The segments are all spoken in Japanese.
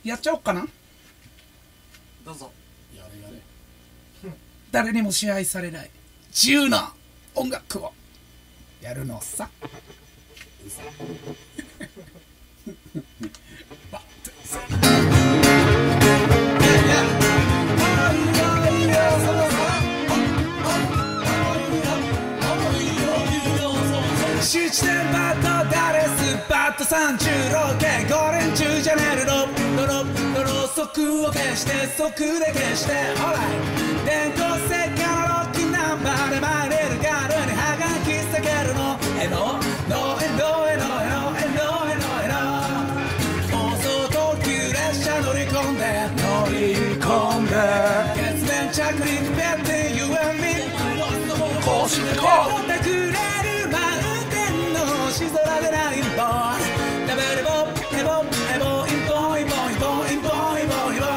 やっちゃおっかな。 どうぞ。 やれやれ。 誰にも支配されない自由な音楽をやるのさ。7年バットダレスバット36系5連中じゃねるろろ速を消して速で消してオーライ電光石火のロックナンバーで参れるガールにハガキ避けるのえののえのえのえのえのえのえの放送特急列車乗り込んで月面着陸ベッド You and me こうしてこうってくれる星空でラインボーダブルボーエボエボインボインボインボインボインボインボイン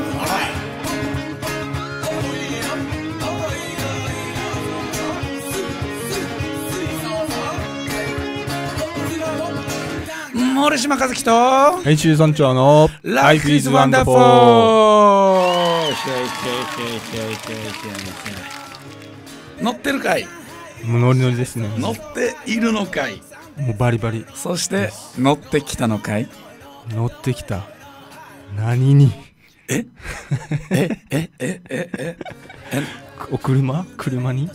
森島和樹と編集村長の Life is Wonderful。 乗ってるかい。 もうノリノリですね。 乗っているのかい。 もうバリバリ。 そして乗ってきたのかい。 乗ってきた。何に？お車に？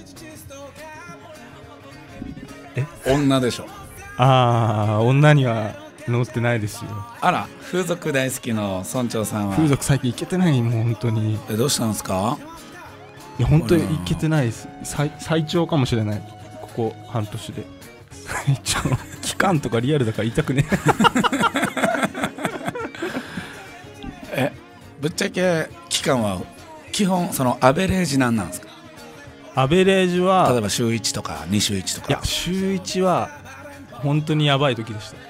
女でしょ。 ああ、女には乗ってないですよ。 あら、風俗大好きの村長さんは。 風俗最近行けてない。もう本当に。 どうしたんですか？ いや本当に行けてないです。最長かもしれない。ここ半年で。最長。期間とかリアルだから言いたくね。 ぶっちゃけ期間は基本そのアベレージなんですか？ アベレージは例えば週1とか2週1とか。 いや週1は本当にやばい時でした。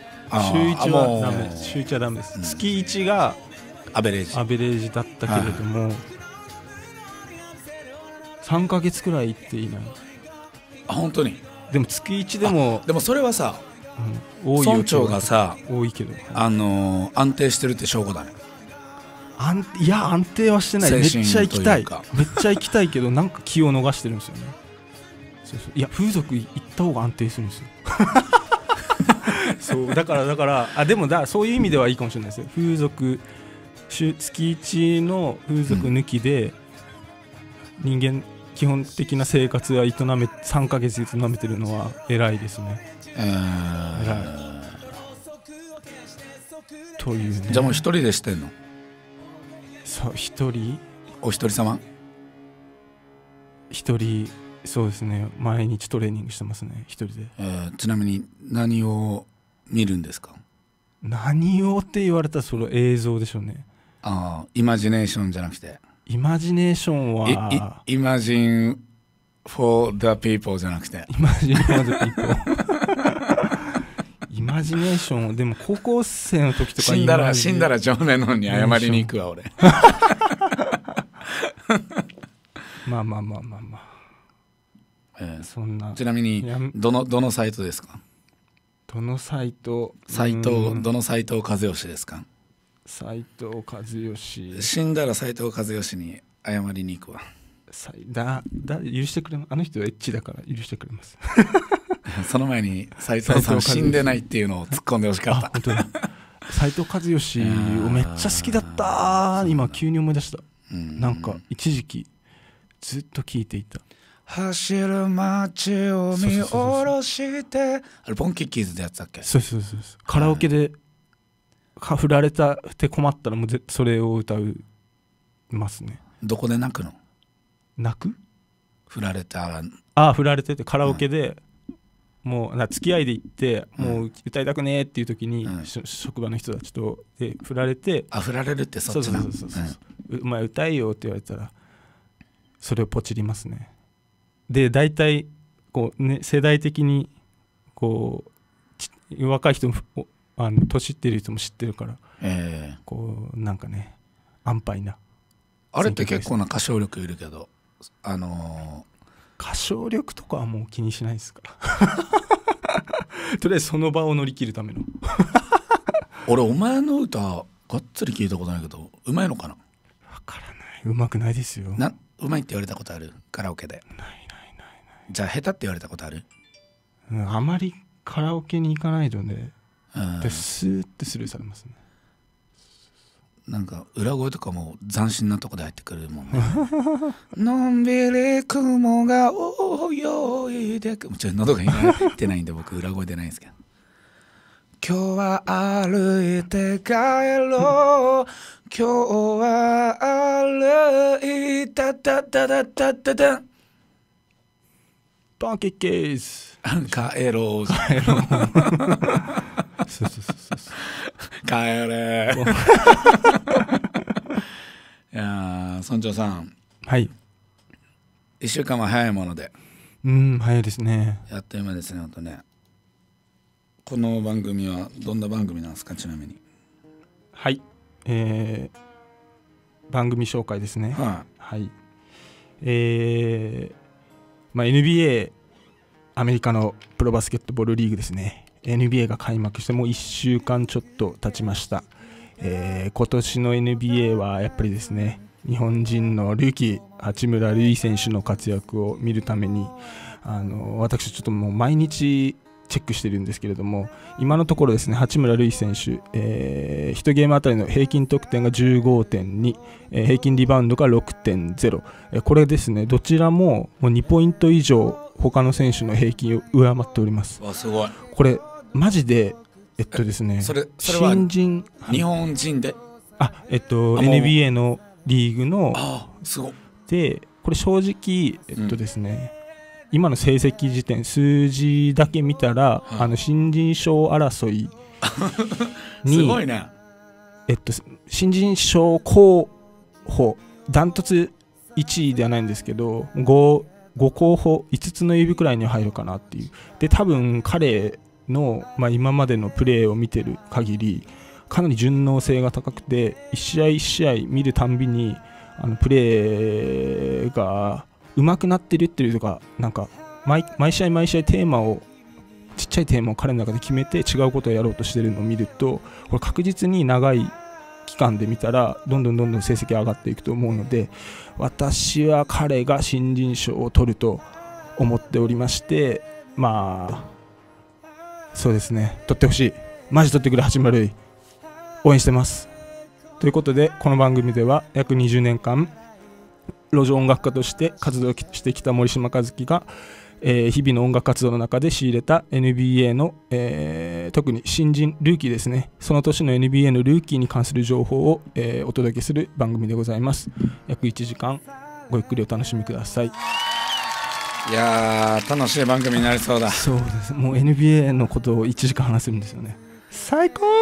週1はダメ。週1はダメです。月1がアベレージだったけれども、3ヶ月くらい行っていない。 あ、本当に。 でも月1でもでもそれはさ、 多い村長がさ多いけど、 安定してるって証拠だね。 いや安定はしてない。めっちゃ行きたい。めっちゃ行きたいけどなんか気を逃してるんですよね。そういや風俗行った方が安定するんですよ。そうだからでもそういう意味ではいいかもしれないですよ。風俗月1の風俗抜きで、人間基本的な生活は3ヶ月営めてるのは偉いですね。偉いというね。 じゃあもう一人でしてんの？ そう一人。 お一人様？ 一人。そうですね。毎日トレーニングしてますね、一人で。 ちなみに何を見るんですか？ 何をって言われたらその映像でしょうね。 イマジネーションじゃなくて。 イマジネーションはイマジン for the people じゃなくて。 イマジン for the people。イマジネーションでも高校生の時とか死んだら常年のに謝りに行くわ俺。 まあ。そんな。 ちなみにどのサイトですか？ どのサイト？ どの斉藤和義ですか？ 斉藤和義。 死んだら斉藤和義に謝りに行くわ。 許してくれます。あの人はエッチだから許してくれます。 その前に斉藤さん死んでないっていうのを突っ込んでほしかった。 本当だ。斉藤和義をめっちゃ好きだった。今急に思い出した。なんか一時期ずっと聴いていた。 走る街を見下ろしてあれポンキッキーズでやつだっけ？ そうカラオケで振られたって困ったらもうそれを歌うますね。 どこで泣くの？ 泣く？ 振られたら振られててカラオケで、もう付き合いで行って、もう歌いたくねえっていう時に、職場の人たちとで振られて、 振られるってそっちな。 お前歌いよって言われたらそれをポチりますね。で大体こう、ね、世代的にこう若い人も年いってる人も知ってるから、こうなんかね安牌な。 あれって結構な歌唱力いるけど、 歌唱力とかはもう気にしないですからとりあえずその場を乗り切るための俺お前の歌がっつり聞いたことないけどうまいのかな。 わからない。うまくないですよ。 うまいって言われたことある？カラオケで。ない。じゃあ下手って言われたことある？ あまりカラオケに行かないとね、でスーってスルーされますね。 なんか裏声とかも斬新なとこで入ってくるもんね。のんびり雲が泳いでく、喉が入ってないんで僕裏声出ないんですけど。今日は歩いて帰ろう、今日は歩いたたたたたたたパンケーキーズ帰ろうそう帰れいやー、村長さん、 はい、 1週間は早いもので、 早いですね。 やっと今ですね。本当ね。この番組はどんな番組なんですか？ちなみに。 はい、番組紹介ですね。はい、NBA アメリカのプロバスケットボールリーグですね。 NBA が開幕してもう1週間ちょっと経ちました。今年の NBA はやっぱりですね、日本人のルーキー八村塁選手の活躍を見るために私ちょっともう毎日チェックしてるんですけれども、今のところですね、八村塁選手、1ゲームあたりの平均得点が 15.2、平均リバウンドが 6.0、これですね、どちらも2ポイント以上他の選手の平均を上回っております。 わ、すごい。 これマジでですね、 それは新人、 日本人で、 NBA のリーグの、 すごい。 でこれ正直ですね、今の成績時点数字だけ見たら、新人賞争いにすごいね。 新人賞候補ダントツ1位ではないんですけど、5候補5つの指くらいに入るかなっていう。で多分彼の、今までのプレーを見てる限りかなり順応性が高くて、1試合1試合見るたんびにプレーが上手くなってるっていうとか、なんか毎試合毎試合テーマをちっちゃいテーマを彼の中で決めて違うことをやろうとしてるのを見ると、これ確実に長い期間で見たらどんどん成績上がっていくと思うので、私は彼が新人賞を取ると思っておりまして、そうですね、取ってほしい、マジ取ってくれ八村塁、応援してます。ということで、この番組では約20年間路上音楽家として活動してきた森島和樹が、日々の音楽活動の中で仕入れた NBA の、特に新人ルーキーですね、その年の NBA のルーキーに関する情報を、お届けする番組でございます。約1時間ごゆっくりお楽しみください。 いやー、楽しい番組になりそうだ。 そうです。もう NBA のことを1時間話せるんですよね。最高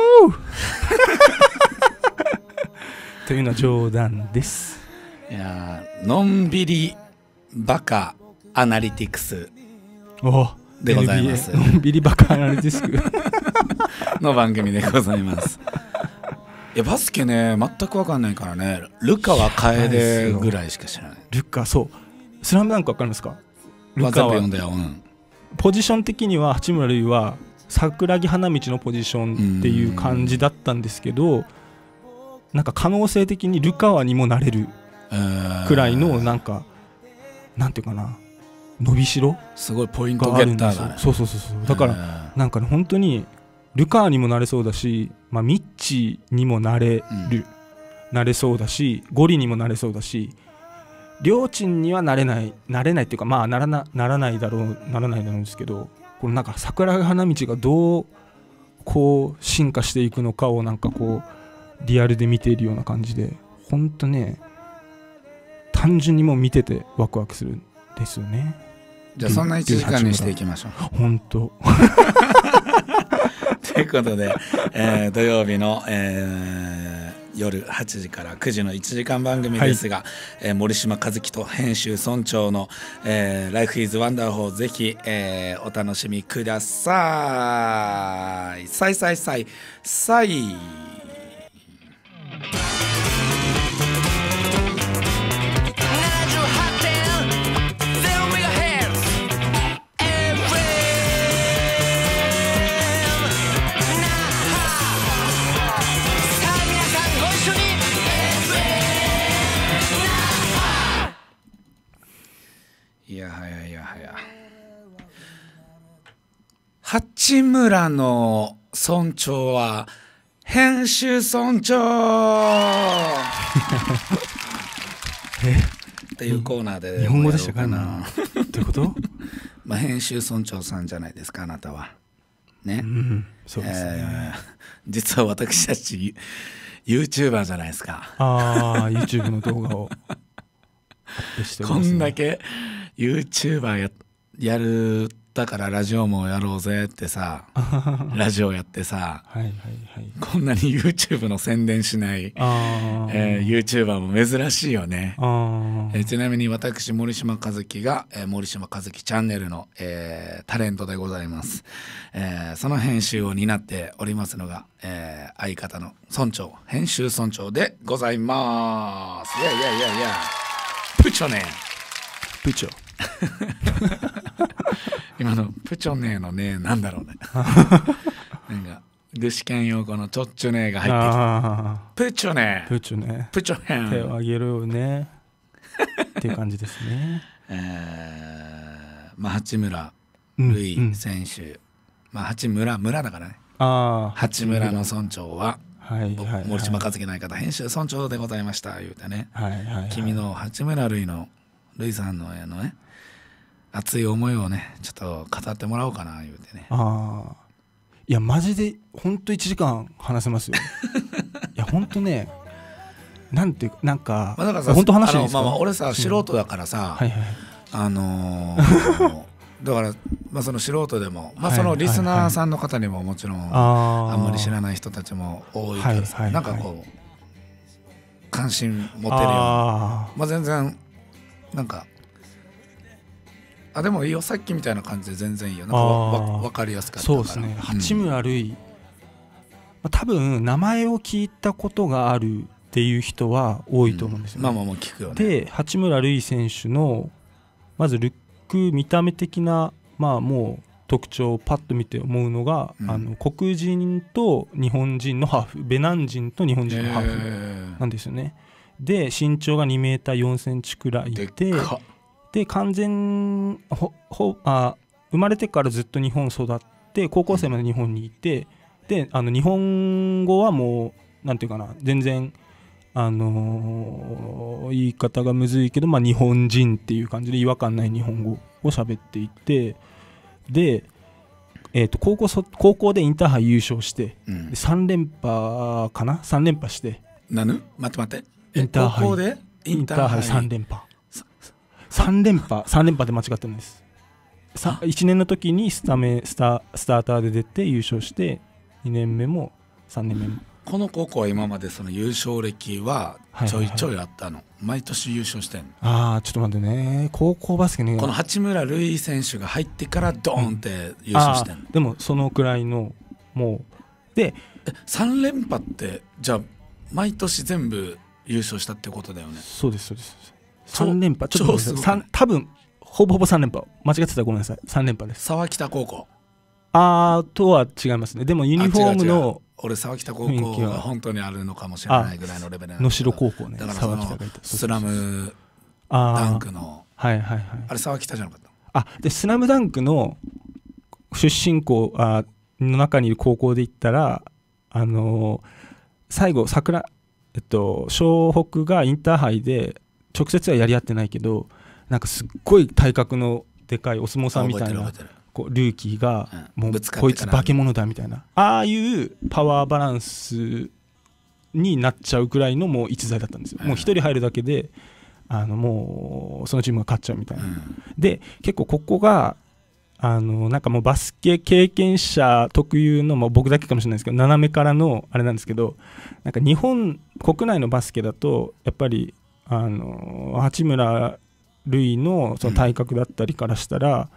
というのは冗談です。 いやー、のんびりバカアナリティクスでございます。 のんびりバカアナリティクスの番組でございます。いや、バスケね、全く分かんないからね。ルカは楓ぐらいしか知らない。 ルカ、そう、スラムダンク分かりますか？ルカは全部読んだよ、 ポジション的には八村塁は桜木花道のポジションっていう感じだったんですけど、なんか可能性的にルカワにもなれるくらいのなんかなんていうかな、伸びしろすごいポイントゲッターだね。 そうだからなんかね、本当にルカワにもなれそうだし、ミッチにもなれそうだし、ゴリにもなれそうだし、両チンにはなれないっていうか、ならないだろうんですけど、このなんか桜木花道がどうこう進化していくのかをなんかこうリアルで見ているような感じで、本当ね、単純にもう見ててワクワクするんですよね。 じゃあそんな1時間にしていきましょう。 本当ということで、土曜日の、夜8時から9時の1時間番組ですが、森島和樹と編集村長の、Life is Wonderful、 ぜひ、お楽しみください。さい八村の村長は編集村長っていうコーナーで日本語でしたかな。 などういうことまあ編集村長さんじゃないですか、あなたはね。 そうですね。 実は私たち YouTuber じゃないですか。 YouTube の動画をアップしておりこますね。 んだけ YouTuber やるだからラジオもやろうぜってさラジオやってさ、 はいはいはい。 こんなに YouTube の宣伝しない、YouTuber も珍しいよね。ちなみに私森島和樹が、森島和樹チャンネルの、タレントでございます。その編集を担っておりますのが、相方の村長、編集村長でございます。いやプチョね部長。 今のプチョネーのね、なんだろうねなんか具志堅用子のちょっちゅねーが入ってきて、プチョネー部長ね。 プチョヘン手を挙げるよねっていう感じですね。 まあ八村塁選手、まあ八村だからね。八村の村長は、森島和樹の相方編集村長でございました言うてね、君の八村塁さんのね熱い思いをねちょっと語ってもらおうかな言うてね。 いやマジでほんと1時間話せますよ。いやほんとね、なんていうなんか、 だからさ、 ほんと話していいですか。 俺さ素人だからさ、だから、まあ、その素人でも、まあ、そのリスナーさんの方にももちろんあんまり知らない人たちも多いからさ、なんかこう関心持てるような、まあ全然なんかでもいいよ、さっきみたいな感じで全然いいよ。なんか分かりやすかったから。 そうですね。八村塁、多分名前を聞いたことがあるっていう人は多いと思うんですよね。 まあ聞くよね。 で八村塁選手のまずルック見た目的なもう特徴をパッと見て思うのが、黒人と日本人のハーフ、ベナン人と日本人のハーフなんですよね。で身長が2メーター4センチくらいで完全生まれてからずっと日本育って高校生まで日本にいて、で日本語はもうなんていうかな、全然言い方がむずいけど、日本人っていう感じで違和感ない日本語を喋っていて、で、高校でインターハイ優勝して、3連覇かな、3連覇して。 待ってインターハイ高校でインターハイ 3連覇3連覇で間違ってるんです。1年の時にスターターで出て優勝して、2年目も3年目も。 この高校は今までその優勝歴はちょいちょいあったの、毎年優勝してんの。 ちょっと待ってね、高校バスケね、 この八村塁選手が入ってからドーンって優勝してんの。 でもそのくらいのもうで 3連覇ってじゃあ毎年全部優勝したってことだよね。 そうです3連覇、ちょっと待って、多分ほぼ3連覇、間違ってたらごめんなさい、3連覇です。 沢北高校とは違いますね。でもユニフォームの俺沢北高校が本当にあるのかもしれないぐらいのレベルなんだけど、 能代高校ね。 だからそのスラムダンクのあれ沢北じゃなかった。 でスラムダンクの出身校の中にいる高校で言ったら、最後湘北がインターハイで直接はやり合ってないけど、なんかすっごい体格のでかいお相撲さんみたいなルーキーが、もうこいつ化け物だみたいな、ああいうパワーバランスになっちゃうくらいのもう逸材だったんですよ。もう一人入るだけでもうそのチームが勝っちゃうみたいな。で結構ここがなんかもうバスケ経験者特有の、僕だけかもしれないですけど斜めからのあれなんですけど、なんか日本国内のバスケだとやっぱり八村塁のその体格だったりからしたら、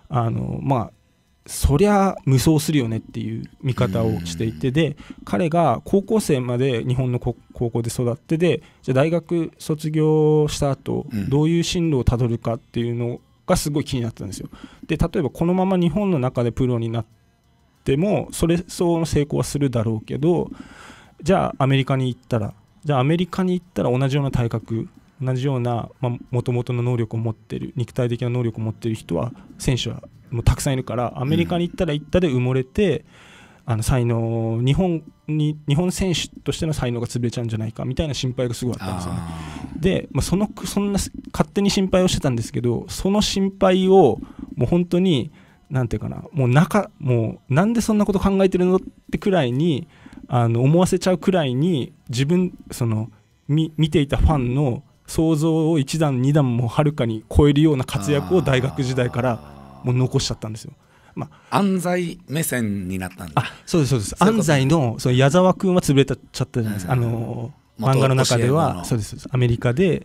そりゃ無双するよねっていう見方をしていて、で彼が高校生まで日本の高校で育ってで、じゃあ大学卒業した後どういう進路をたどるかっていうのがすごい気になったんですよ。で例えばこのまま日本の中でプロになってもそれ相応の成功はするだろうけど、じゃあアメリカに行ったら同じような体格、同じようなもともとの能力を持っている、肉体的な能力を持っている人は選手はもたくさんいるから、アメリカに行ったら行ったで埋もれて、才能日本選手としての才能が潰れちゃうんじゃないかみたいな心配がすごいあったんですよね。で、そんな勝手に心配をしてたんですけど、その心配をもう本当になんていうかな、もうなんでそんなこと考えてるのってくらいに思わせちゃうくらいに、自分見ていたファンの想像を1段2段もはるかに超えるような活躍を大学時代からもう残しちゃったんですよ。 安西目線になったんだ。 そうです安西の矢沢君は潰れちゃったじゃないですか。漫画の中ではそうですアメリカで、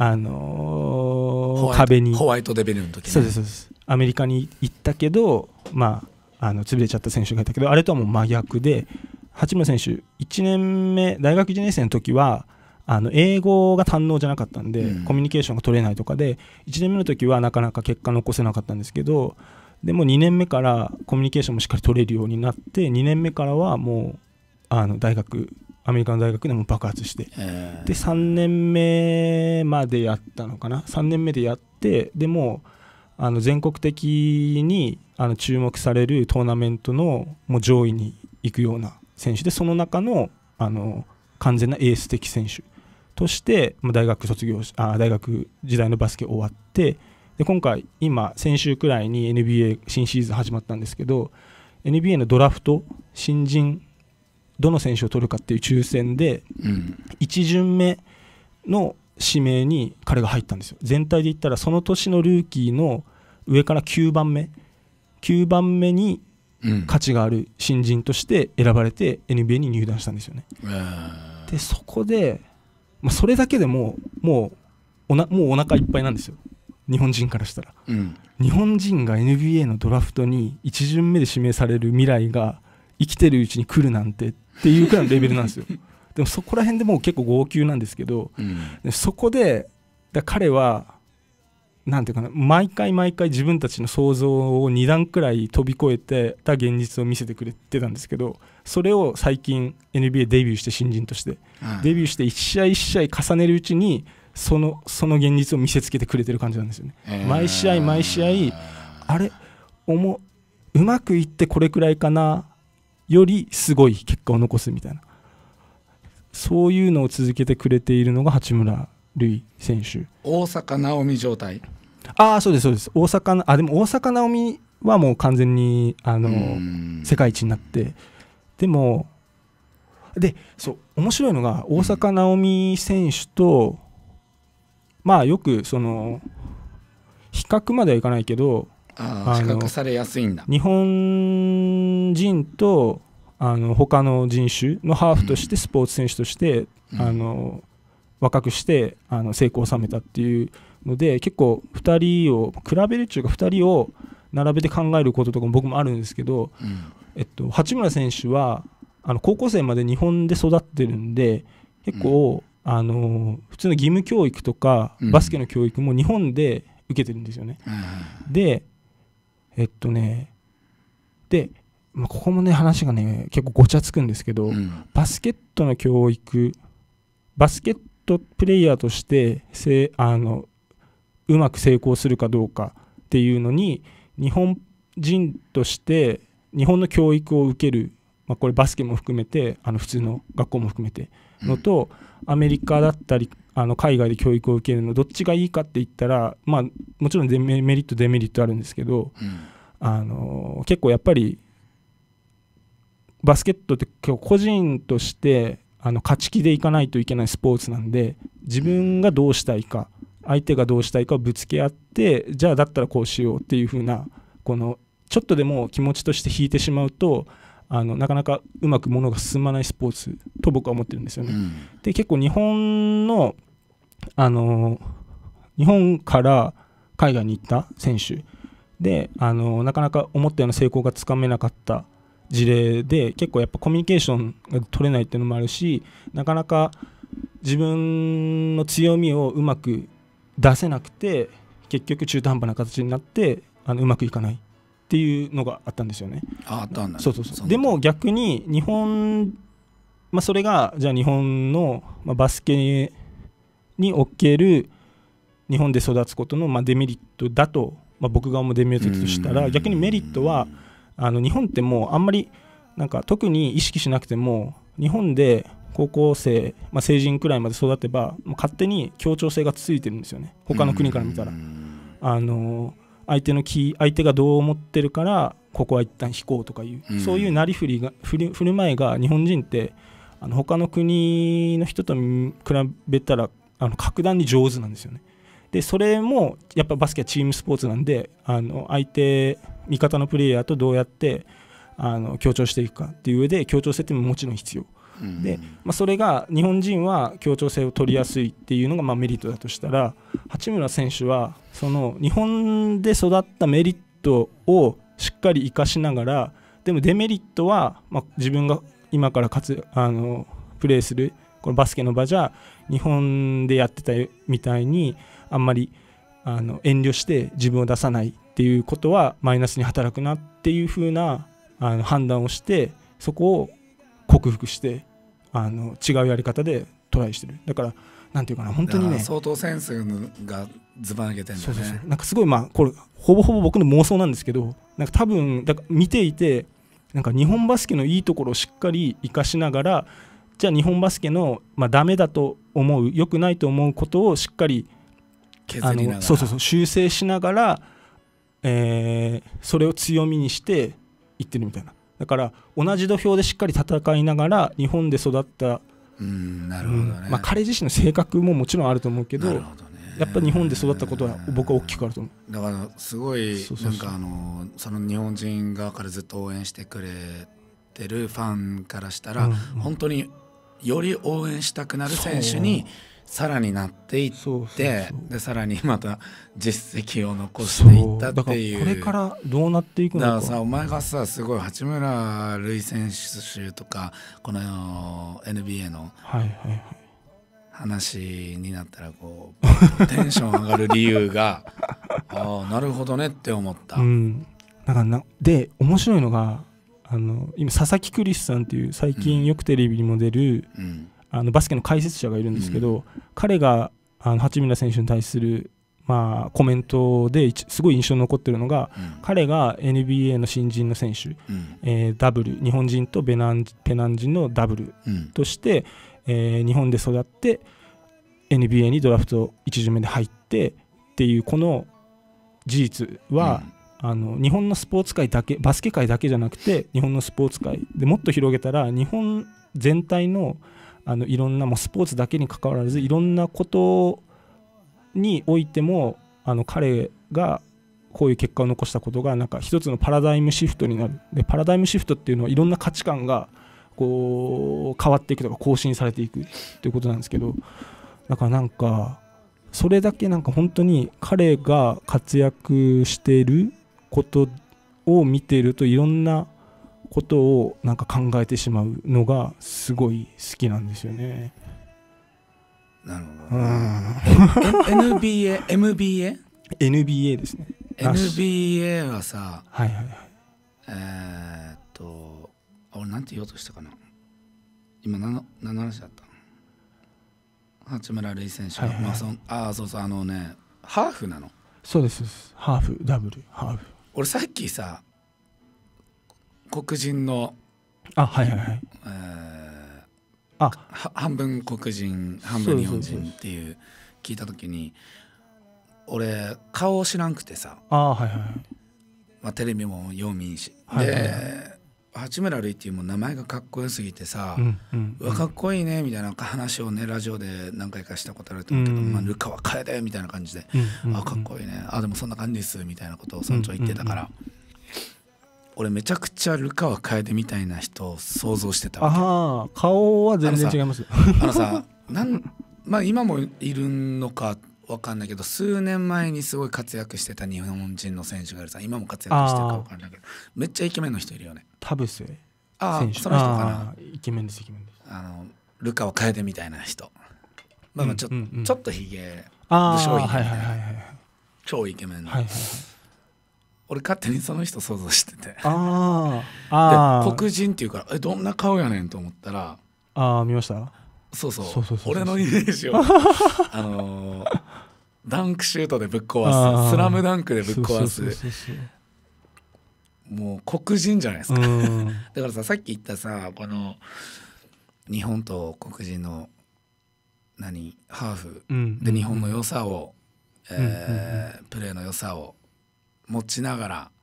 壁にホワイトデビルの時ね。 そうですアメリカに行ったけど、潰れちゃった選手がいたけど、あれとはもう真逆で、八村選手大学1年生の時は英語が堪能じゃなかったんで、コミュニケーションが取れないとかで、1年目の時はなかなか結果残せなかったんですけど、でも2年目からコミュニケーションもしっかり取れるようになって、2年目からはもうアメリカの大学でも爆発して、で3年目までやったのかな、3年目でやって、でも全国的に注目されるトーナメントのもう上位に行くような選手で、その中の完全なエース的選手として大学時代のバスケ終わって、で今先週くらいに NBA 新シーズン始まったんですけど、 NBA のドラフト新人どの選手を取るかっていう抽選で、1巡目の指名に彼が入ったんですよ。全体で言ったらその年のルーキーの上から9番目に価値がある新人として選ばれて NBA に入団したんですよね。でそこで、それだけでもうお腹いっぱいなんですよ、日本人からしたら。日本人が NBA のドラフトに1巡目で指名される未来が生きてるうちに来るなんてっていうくらいのレベルなんですよ。でもそこら辺でもう結構号泣なんですけど、でそこで彼はなんていうかな、毎回自分たちの想像を2段くらい飛び越えてた現実を見せてくれてたんですけど、それを最近 NBA デビューして、新人としてデビューして1試合1試合重ねるうちにその現実を見せつけてくれてる感じなんですよね。毎試合あれうまくいってこれくらいかなよりすごい結果を残すみたいな、そういうのを続けてくれているのが八村塁選手。 大坂なおみ状態。 そうですでも大坂なおみはもう完全に世界一になって、でも面白いのが大坂なおみ選手とよく比較まではいかないけど、 比較されやすいんだ。 日本人と他の人種のハーフとしてスポーツ選手として、若くして成功を収めたっていうので、結構2人を比べるっていうか2人を並べて考えることとかも僕もあるんですけど、八村選手は高校生まで日本で育ってるんで、結構、普通の義務教育とかバスケの教育も日本で受けてるんですよね。でここもね話がね結構ごちゃつくんですけど、バスケットの教育、バスケットプレイヤーとしてうまく成功するかどうかっていうのに、日本人として日本の教育を受ける、これバスケも含めて普通の学校も含めてのと、アメリカだったり海外で教育を受けるのどっちがいいかって言ったら、もちろんメリットデメリットあるんですけど、結構やっぱりバスケットって結構個人として勝ち気でいかないといけないスポーツなんで、自分がどうしたいか相手がどうしたいかをぶつけ合って、じゃあだったらこうしようっていう風な、このちょっとでも気持ちとして引いてしまうとなかなかうまくものが進まないスポーツと僕は思ってるんですよね。で結構日本から海外に行った選手でなかなか思ったような成功がつかめなかった事例で、結構やっぱコミュニケーションが取れないっていうのもあるし、なかなか自分の強みをうまく出せなくて、結局中途半端な形になってうまくいかないっていうのがあったんですよね。 あったんだ。 そうでも逆に日本、それがじゃあ日本のバスケにおける日本で育つことのデメリットだと僕が思うデメリットとしたら、逆にメリットは日本ってもうあんまりなんか特に意識しなくても、日本で高校生、成人くらいまで育てばもう勝手に協調性がついてるんですよね、他の国から見たら。相手がどう思ってるからここは一旦引こうとかいう、そういうなり振る舞いが日本人って他の国の人と比べたら格段に上手なんですよね。でそれもやっぱバスケはチームスポーツなんで、味方のプレイヤーとどうやって協調していくかっていう上で協調性ってもちろん必要で、それが日本人は協調性を取りやすいっていうのがメリットだとしたら、八村選手はその日本で育ったメリットをしっかり生かしながら、でもデメリットは、自分が今からプレーするこのバスケの場じゃ日本でやってたみたいにあんまり遠慮して自分を出さないっていうことはマイナスに働くなっていう風な判断をして、そこを克服して違うやり方でトライしてる。だからなんていうかな、本当にね、 相当センスがずば抜けてるんだよね。 なんかすごいこれほぼほぼ僕の妄想なんですけど、なんか多分だから見ていてなんか日本バスケのいいところをしっかり生かしながら、じゃあ日本バスケのダメだと思う、良くないと思うことをしっかり削りながら修正しながら、それを強みにしていってるみたいな。だから同じ土俵でしっかり戦いながら日本で育った、 なるほどね。 彼自身の性格ももちろんあると思うけど、やっぱり日本で育ったことは僕は大きくあると思う。 だからすごいなんかその日本人側からずっと応援してくれてるファンからしたら、本当により応援したくなる選手にさらになっていって、でさらにまた実績を残していったっていう。 だからこれからどうなっていくのか。 だからさ、お前がさすごい八村塁選手とかこの NBA の話になったらこうテンション上がる理由がなるほどねって思った。 だからで面白いのが今佐々木クリスさんっていう最近よくテレビにも出る、バスケの解説者がいるんですけど、彼が八村選手に対するコメントですごい印象に残ってるのが、彼が NBA の新人の選手、ダブル日本人とペナン人のダブルとして、日本で育って NBA にドラフト1巡目で入ってっていうこの事実は、日本のスポーツ界だけ、バスケ界だけじゃなくて日本のスポーツ界でもっと広げたら日本全体のいろんなもうスポーツだけに関わらずいろんなことにおいても彼がこういう結果を残したことがなんか一つのパラダイムシフトになる。でパラダイムシフトっていうのはいろんな価値観がこう変わっていくとか更新されていくっていうことなんですけど、だからなんかそれだけなんか本当に彼が活躍していることを見ているといろんなことをなんか考えてしまうのがすごい好きなんですよね。 なるほど、NBA ですね。 NBA はさ、俺なんて言おうとしたかな今。何の話だったの？八村塁選手が、そうそうハーフなの？ そうです、ハーフ、ダブル、ハーフ。 俺さっきさ黒人の半分黒人半分日本人っていう聞いた時に俺顔を知らんくてさ、テレビもよう見んし、で八村塁っていうも名前がかっこよすぎてさ、うわかっこいいねみたいな話をねラジオで何回かしたことあると思うけど、ルカは楓みたいな感じで、かっこいいね、でもそんな感じですみたいなことを村長言ってたから、俺めちゃくちゃルカワ楓みたいな人を想像してたわけ。 顔は全然違います。 今もいるのか分かんないけど、数年前にすごい活躍してた日本人の選手がいるさ、今も活躍してるか分かんないけど、めっちゃイケメンの人いるよね。 田臥選手。 その人かな。 イケメンです。 ルカワ楓みたいな人、ちょっとひげ武将ひげみたいな超イケメンの、俺勝手にその人想像してて、で黒人っていうからどんな顔やねんと思ったら、 見ました。 そう俺のイメージをダンクシュートでぶっ壊す、スラムダンクでぶっ壊す、もう黒人じゃないですかだからさ、さっき言ったさ、この日本と黒人のハーフで日本の良さを、プレーの良さを持ちながら、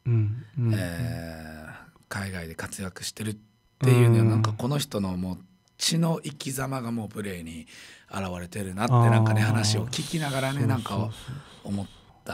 海外で活躍してるっていうのは、なんかこの人のもう血の生き様がもうプレーに現れてるなって、なんかね、話を聞きながらね、なんか思った。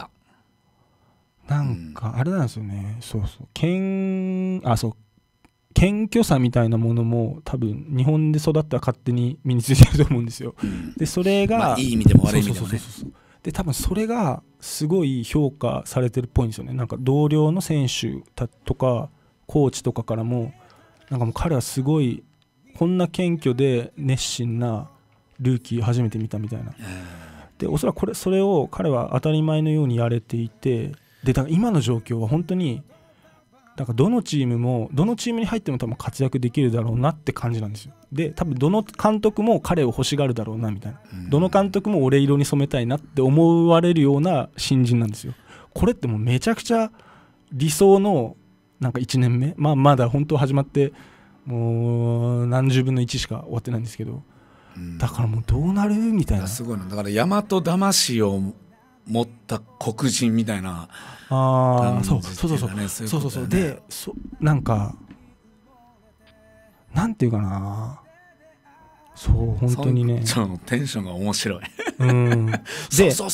なんかあれなんですよね、謙虚さみたいなものも多分日本で育ったら勝手に身についてると思うんですよ。でそれが、 いい意味でも悪い意味でもね。 で多分それがすごい評価されてるっぽいんですよね。なんか同僚の選手とかコーチとかからも、なんかもう彼はすごいこんな謙虚で熱心なルーキー初めて見たみたいな。でおそらくそれを彼は当たり前のようにやれていて、でだから今の状況は本当にだからどのチームに入っても多分活躍できるだろうなって感じなんですよ。で多分どの監督も彼を欲しがるだろうなみたいな、どの監督も俺色に染めたいなって思われるような新人なんですよ。これってもうめちゃくちゃ理想のなんか1年目、まだ本当始まってもう何十分の1しか終わってないんですけど、だからもうどうなるみたいな。 すごいな。だから大和魂を持った黒人みたいな感じっていうかね。 そうでなんかなんていうかな、そう本当にね、 テンションが面白いでそう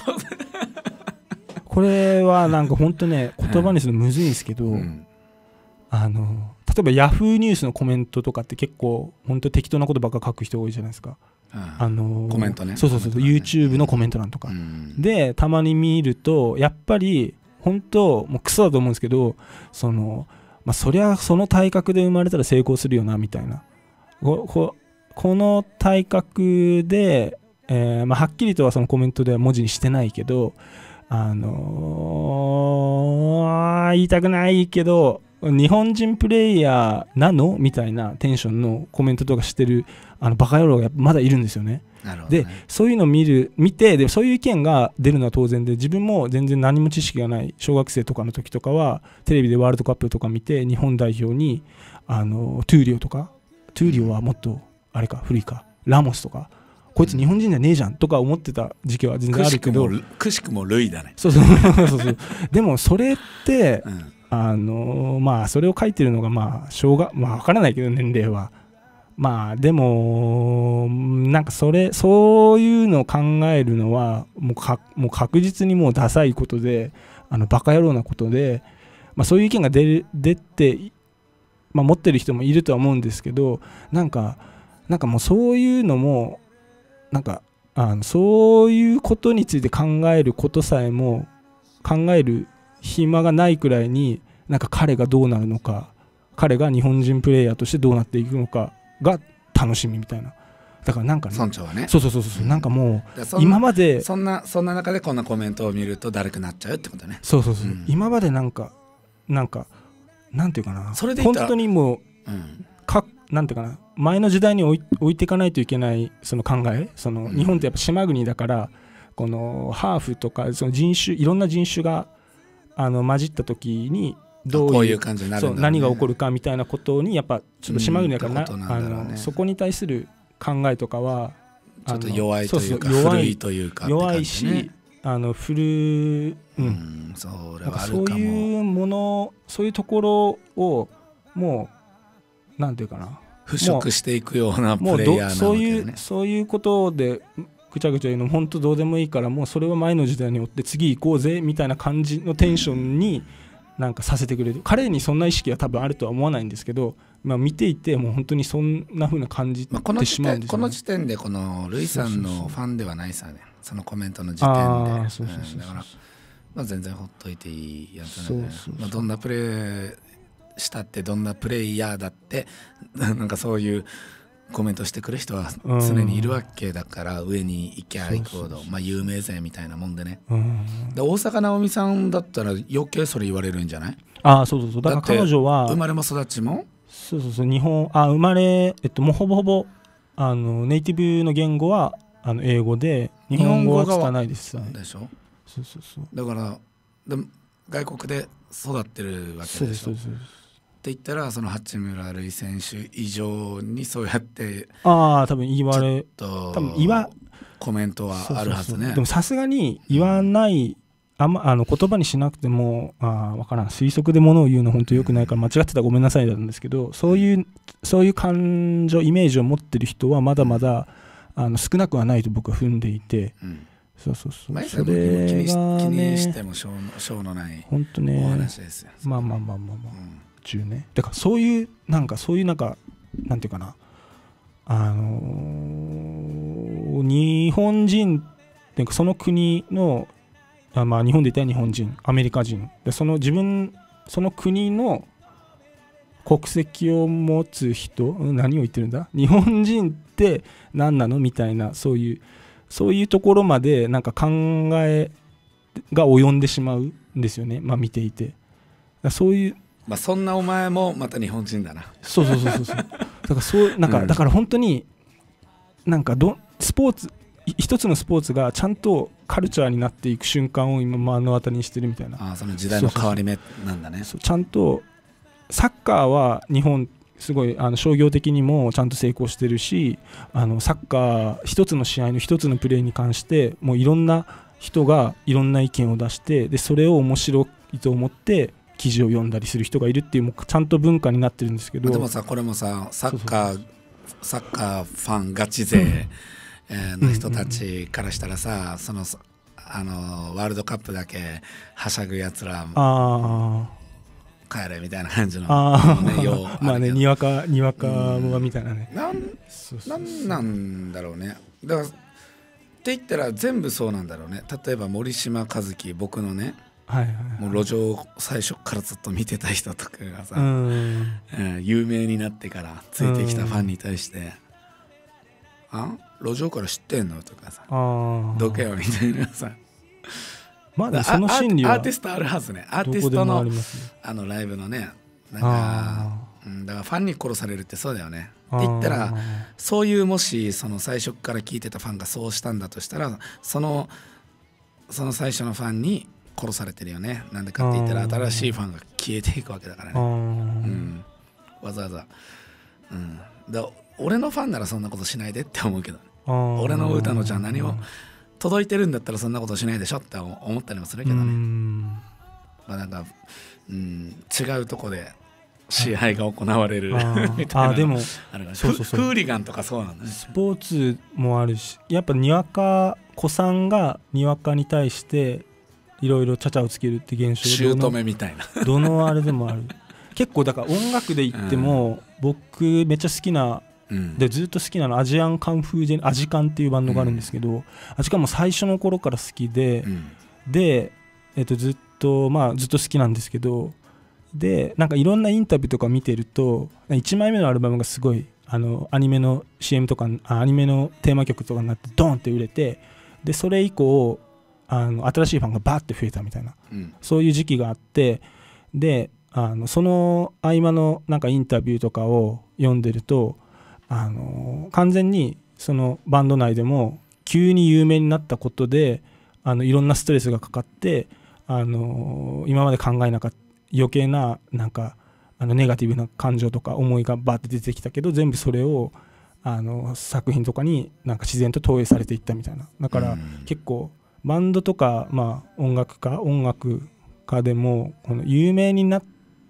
これはなんか本当ね、言葉にするのむずいんですけど、例えばヤフーニュースのコメントとかって結構本当適当なことばっか書く人多いじゃないですか。 コメントね。 そう YouTube のコメント欄とか、でたまに見るとやっぱり本当もうクソだと思うんですけど、そりゃその体格で生まれたら成功するよなみたいな、この体格で、はっきりとはそのコメントでは文字にしてないけど、言いたくないけど日本人プレイヤーなのみたいなテンションのコメントとかしてるバカ野郎がまだいるんですよね。でそういうのを見て、でそういう意見が出るのは当然で、自分も全然何も知識がない小学生とかの時とかはテレビでワールドカップとか見て、日本代表にトゥーリオはもっとあれか古いか、ラモスとかこいつ日本人じゃねえじゃんとか思ってた時期は全然あるけど、 くしくもルイだね。 そうでもそれって、それを書いてるのが分からないけど年齢はでもなんかそういうのを考えるのはもう確実にもうダサいことで、バカ野郎なことで、そういう意見が出て、持ってる人もいるとは思うんですけど、なんかもうそういうのもなんかそういうことについて考えることさえも考える暇がないくらいに、なんか彼がどうなるのか、彼が日本人プレイヤーとしてどうなっていくのかが楽しみみたいな。だからなんかね、 村長はね、 なんかもう今までそんな中でこんなコメントを見るとだるくなっちゃうってことね。 今までなんていうかな、 それで本当にもう、なんていうかな、前の時代に置いていかないといけないその考え、日本ってやっぱ島国だから、このハーフとかその人種、いろんな人種が混じった時にこういう感じになるんだろうね、 何が起こるかみたいなことにやっぱちょっと島国だからそこに対する考えとかはちょっと弱いというか古いというか弱いし、古い、そういうもの、そういうところをもうなんていうかな、 払拭していくようなプレイヤーなわけでね。 そういうことでぐちゃぐちゃ言うの本当どうでもいいから、もうそれは前の時代によって次行こうぜみたいな感じのテンションになんかさせてくれる。彼にそんな意識は多分あるとは思わないんですけど、見ていてもう本当にそんな風な感じてしまうんですよね。 この時点でこのルイさんのファンではないさね、そのコメントの時点で。だから全然ほっといていいやつなんで、どんなプレーしたってどんなプレイヤーだってなんかそういうコメントしてくる人は常にいるわけだから、上に行きゃ行くほど有名税みたいなもんでね。で大坂なおみさんだったら余計それ言われるんじゃない？ だから彼女は生まれも育ちも日本生まれ、もうほぼほぼネイティブの言語は英語で日本語は拙いですでしょ。 そうそうそう。 だから外国で育ってるわけでしょ。って言ったらその八村塁選手以上にそうやって多分言われ多分コメントはあるはずね。 でもさすがに言わない、言葉にしなくても分からん、推測でものを言うの本当良くないから間違ってたらごめんなさいなんですけど、そういう感情イメージを持ってる人はまだまだ少なくはないと僕は踏んでいて、そうそうそう、 それがね、気にしてもしょうのない本当ね、 お話ですよ。 まあ中ね。だからそういうなんていうかな、日本人っていうかその国の日本で言ったら日本人、アメリカ人でその国の国籍を持つ人、何を言ってるんだ、日本人って何なのみたいな、そういうところまでなんか考えが及んでしまうんですよね、見ていて。そういうそんなお前もまた日本人だな。 そうだからだから本当にスポーツ一つのスポーツがちゃんとカルチャーになっていく瞬間を今目の当たりにしてるみたいな。 その時代の変わり目なんだね。 ちゃんとサッカーは日本すごい商業的にもちゃんと成功してるし、サッカー一つの試合の一つのプレーに関してもういろんな人がいろんな意見を出して、でそれを面白いと思って記事を読んだりする人がいるっていう、もうちゃんと文化になってるんですけど、 でもさ、これもさ、サッカーファンガチ勢の人たちからしたらさ、そのワールドカップだけはしゃぐやつら帰れみたいな感じの、 にわかみたいなね。 なんだろうね。だからって言ったら全部そうなんだろうね。例えば森島和樹、僕のね、もう路上最初からずっと見てた人とかがさ、有名になってからついてきたファンに対して路上から知ってんのとかさ、どけよみたいなさ、 まだその心理はアーティストあるはずね。アーティストのライブのね、だからファンに殺されるってそうだよね。って言ったら、そういうもしその最初から聞いてたファンがそうしたんだとしたら、その最初のファンに殺されてるよね。なんでかって言ったら新しいファンが消えていくわけだからね。わざわざ、俺のファンならそんなことしないでって思うけど、俺の歌のじゃあ何を届いてるんだったらそんなことしないでしょって思ったりもするけどね。違うとこで試合が行われるみたいな。 でもフーリガンとかそうなんだね。 スポーツもあるし、やっぱ子さんがにわかに対していろいろちゃちゃをつけるって現象、 姑みたいなどのあれでもある。結構だから音楽で言っても、僕めっちゃ好きな、でずっと好きなのアジアンカンフージェン、アジカンっていうバンドがあるんですけど、アジカンも最初の頃から好きで、ずっと好きなんですけど、でなんかいろんなインタビューとか見てると、1枚目のアルバムがすごいアニメの CM とかアニメのテーマ曲とかになってドーンって売れて、でそれ以降新しいファンがバーって増えたみたいな、そういう時期があって、でその合間のなんかインタビューとかを読んでると、完全にそのバンド内でも急に有名になったことでいろんなストレスがかかって、今まで考えなかった余計ななんかネガティブな感情とか思いがバーって出てきたけど、全部それを作品とかになんか自然と投影されていったみたいな。だから結構バンドとか、音楽家でもこの有名にな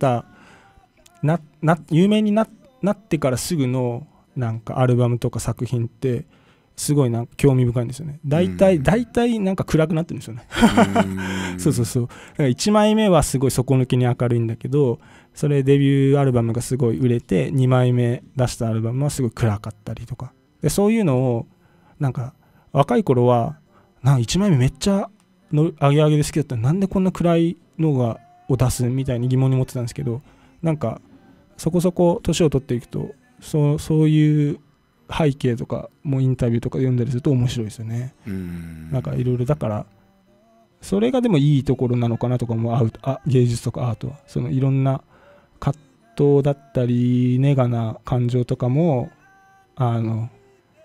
ってからすぐのなんかアルバムとか作品ってすごいなんか興味深いんですよね。大体なんか暗くなってるんですよね。そうだから1枚目はすごい底抜けに明るいんだけど、それデビューアルバムがすごい売れて2枚目出したアルバムはすごい暗かったりとかで、そういうのをなんか若い頃はなんか1枚目めっちゃの上げ上げで好きだったらなんでこんな暗いのを出すみたいに疑問に持ってたんですけど、なんかそこそこ年を取っていくとそういう背景とかもインタビューとか読んだりすると面白いですよね。なんかいろいろだからそれがでもいいところなのかなとかも芸術とかアートはそのいろんな葛藤だったりネガな感情とかも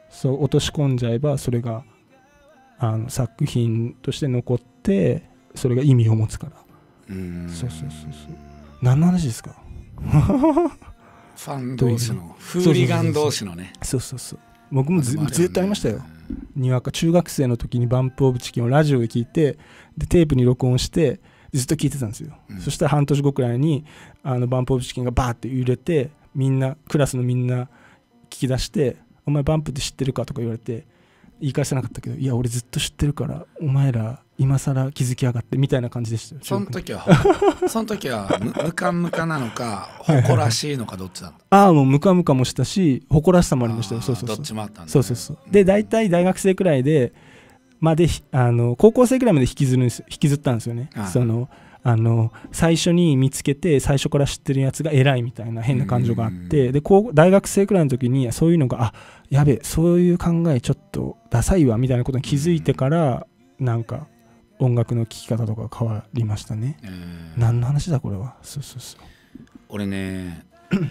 そう落とし込んじゃえばそれが作品として残ってそれが意味を持つから。そう何の話ですか？ ファン同士のフーリガン同士のね。 そう僕もずっとありましたよ。にわか中学生の時にバンプオブチキンをラジオで聞いて、でテープに録音してずっと聞いてたんですよ、そしたら半年後くらいにバンプオブチキンがバーって揺れて、クラスのみんな聞き出して、お前バンプって知ってるかとか言われて、言い返せなかったけど、いや俺ずっと知ってるからお前ら今更気づきやがってみたいな感じでしたよ。 その時はムカムカなのか誇らしいのかどっちだった？ もうムカムカもしたし誇らしさもありましたよ。 どっちもあったんだ、ね、 そうで大体大学生くらいで高校生くらいまで引きずったんですよね。最初に見つけて最初から知ってるやつが偉いみたいな変な感情があって、で大学生くらいの時にそういうのがやべえそういう考えちょっとダサいわみたいなことに気づいてから、なんか音楽の聴き方とか変わりましたね。何の話だこれは。そう俺ね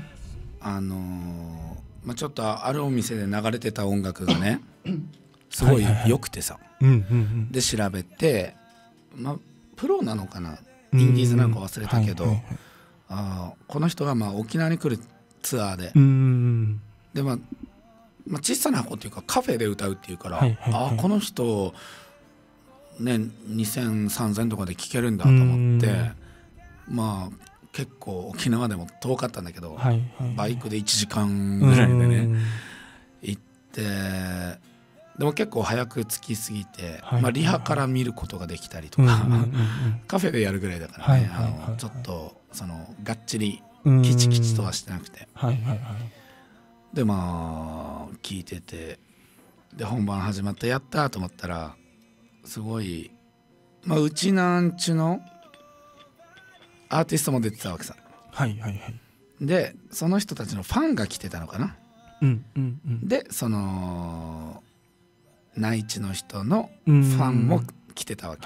ちょっとあるお店で流れてた音楽がねすごい良くてさ、で調べて、プロなのかなインディーズなんか忘れたけど、この人が沖縄に来るツアーで、で小さな箱っていうかカフェで歌うっていうから、この人ね2000、3000とかで聴けるんだと思って、結構沖縄でも遠かったんだけど、バイクで1時間ぐらいでね行って、でも結構早く着きすぎて、リハから見ることができたりとか、カフェでやるぐらいだからね、ちょっとがっちりキチキチとはしてなくて、で聞いてて、で本番始まってやったと思ったらすごい、うちなんちゅのアーティストも出てたわけさ。でその人たちのファンが来てたのかな、でその内地の人のファンも来てたわけ、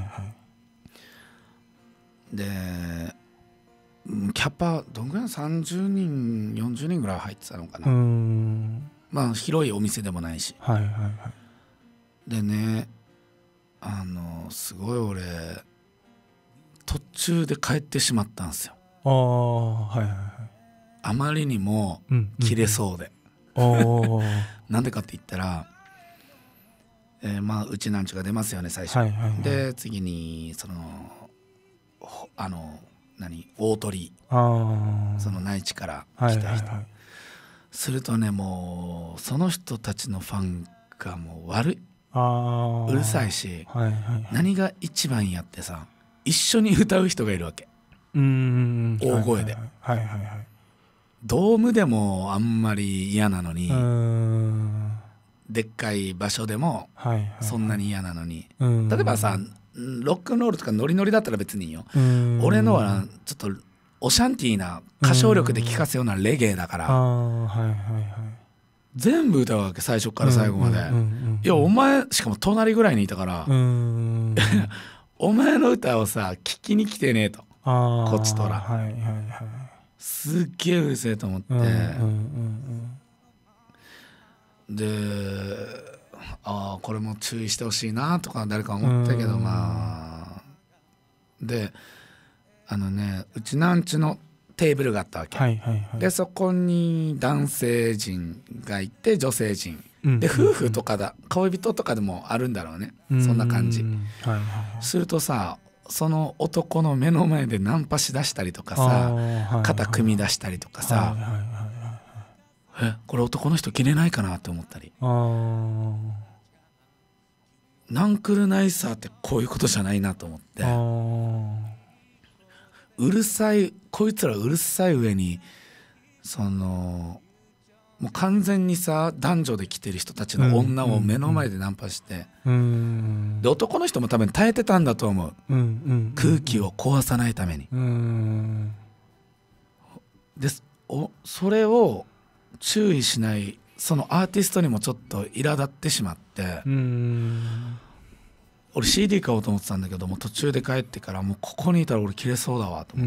でキャパどんぐらい30人40人ぐらい入ってたのかな。広いお店でもないし、でねすごい俺途中で帰ってしまったんですよ。あまりにも切れそうで、なんでかって言ったら、うちなんちゅが出ますよね最初、で次に大鳥、その内地から来た人、するとねもうその人たちのファンがもう悪い、うるさいし、何が一番やってさ、一緒に歌う人がいるわけ、大声で、ドームでもあんまり嫌なのに、でっかい場所でもそんなに嫌なのに、例えばさロックンロールとかノリノリだったら別にいいよ。俺のはちょっとオシャンティーな歌唱力で聴かせようなレゲエだから、全部歌うわけ最初から最後まで。いやお前しかも隣ぐらいにいたからお前の歌をさ聴きに来てねえと、こっちとら、すっげえうるせえと思って、でこれも注意してほしいなとか誰か思ったけど、でうちなんちゅのテーブルがあったわけ、でそこに男性陣がいて女性陣で、夫婦とか恋人とかでもあるんだろうね、そんな感じ、するとさその男の目の前でナンパしだしたりとかさ、肩組み出したりとかさ、これ男の人着れないかなって思ったり、ナンクルナイサーってこういうことじゃないなと思って、うるさい、こいつらうるさい上にもう完全にさ男女で来てる人たちの女を目の前でナンパして、で男の人も多分耐えてたんだと思う、空気を壊さないために、でそれを注意しないそのアーティストにもちょっと苛立ってしまって、俺 CD 買おうと思ってたんだけども、途中で帰ってからもうここにいたら俺切れそうだわと思って、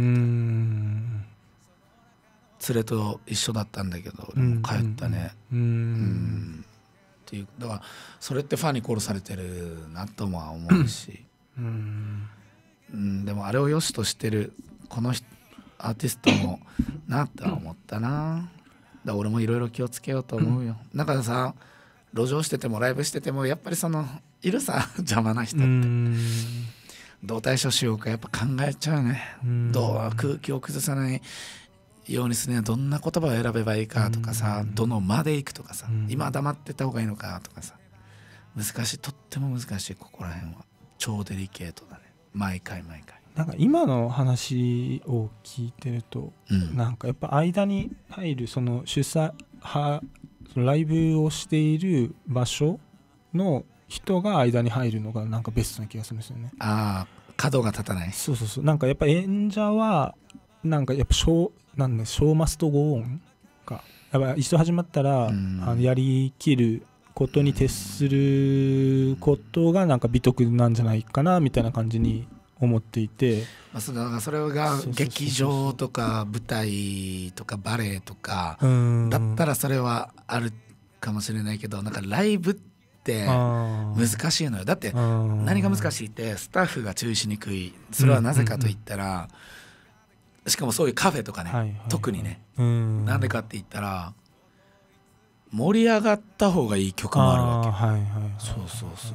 連れと一緒だったんだけど俺も帰ったね。 っていう。だからそれってファンに殺されてるなとも思うし、でもあれを良しとしてるこのアーティストもなって思ったな。だから俺もいろいろ気をつけようと思うよ。だからさ、路上しててもライブしててもやっぱりいるさ邪魔な人って。どう対処しようかやっぱ考えちゃうね。どう空気を崩さないようにするにはどんな言葉を選べばいいかとかさ、どの間でいくとかさ、今黙ってた方がいいのかとかさ、難しい、とっても難しい。ここら辺は超デリケートだね、毎回。 なんか今の話を聞いてると、なんかやっぱ間に入るその主催ライブをしている場所の人が間に入るのがなんかベストな気がするんですよね。 角が立たない。 そうなんかやっぱ演者はなんかやっぱショーマストゴーンか、やっぱ一度始まったら、やりきることに徹することがなんか美徳なんじゃないかなみたいな感じに思っていて、 それが劇場とか舞台とかバレエとかだったらそれはあるかもしれないけど、なんかライブって難しいのよ。だって何が難しいってスタッフが注意しにくい。それはなぜかと言ったら、しかもそういうカフェとかね、特にね、なんでかって言ったら盛り上がった方がいい曲もあるわけ。そう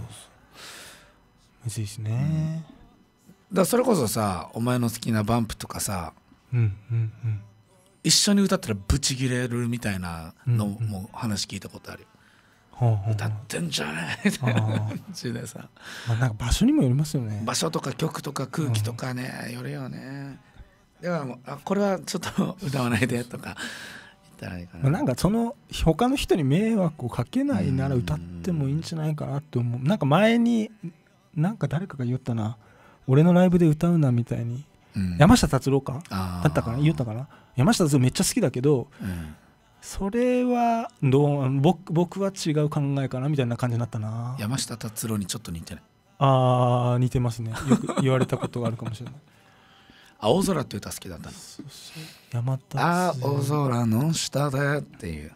むずいですね。 だからそれこそさ、お前の好きなバンプとかさ、一緒に歌ったらブチギレるみたいなのも話聞いたことあるよ。歌ってんじゃねえみたいな感じでさ、 なんか場所にもよりますよね。 場所とか曲とか空気とかね、よるよね。だからもうこれはちょっと歌わないでとか言ったらいいかな。 なんかその他の人に迷惑をかけないなら歌ってもいいんじゃないかなって思う。なんか前になんか誰かが言ったな、俺のライブで歌うなみたいに、山下達郎かだったかな、言ったかな。山下達郎めっちゃ好きだけど、それは僕は違う考えかなみたいな感じになったな。 山下達郎にちょっと似てる。 似てますね。よく言われたことがあるかもしれない。 青空って歌好きだったの。 山田青空の下でっていう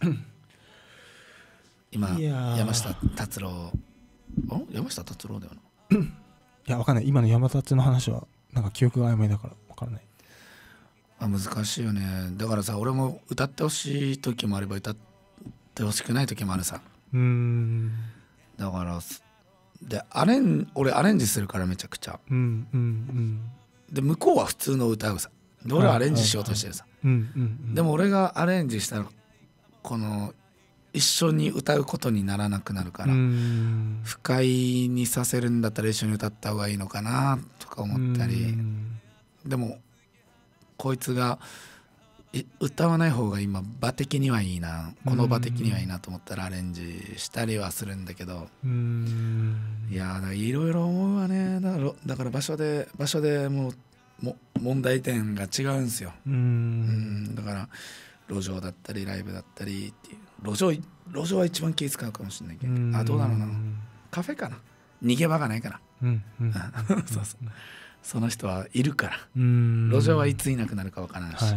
今山下達郎山下達郎だよな。 いやわかんない。今の山達の話はなんか記憶が曖昧だからわからない。 難しいよね。だからさ、俺も歌ってほしい時もあれば歌ってほしくない時もあるさ。だからで俺アレンジするからめちゃくちゃ。で向こうは普通の歌うさ。で俺はアレンジしようとしてるさ。でも俺がアレンジしたらこの一緒に歌うことにならなくなるから、不快にさせるんだったら一緒に歌った方がいいのかなとか思ったり、でもこいつが歌わない方が今場的にはいいな、この場的にはいいなと思ったらアレンジしたりはするんだけど、いやいろいろ思うわね。だから場所でもう問題点が違うんですよ。だから路上だったりライブだったりっていう、路上は一番気使うかもしれないけど、どうだろうな、カフェかな、逃げ場がないからそうその人はいるから、路上はいついなくなるか分からないし、